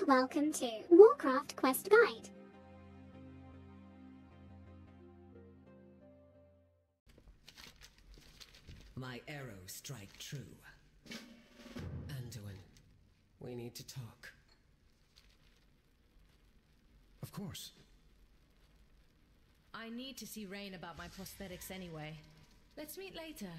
Welcome to Warcraft Quest Guide. My arrows strike true. Anduin, we need to talk. Of course. I need to see Rain about my prosthetics anyway. Let's meet later.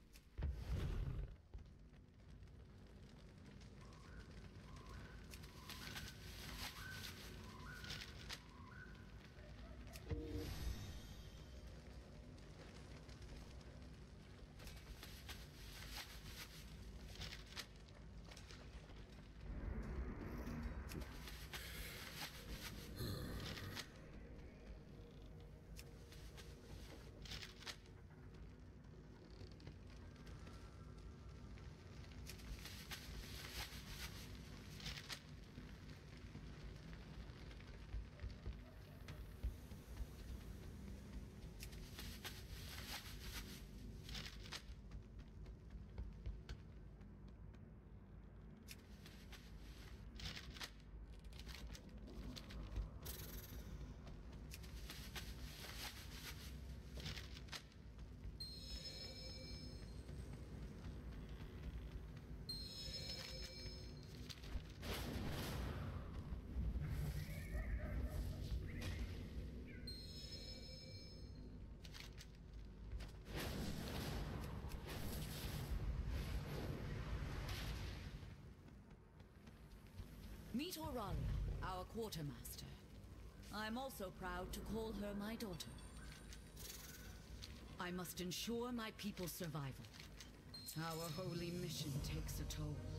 Meet Oralia, our quartermaster. I'm also proud to call her my daughter. I must ensure my people's survival. Our holy mission takes a toll.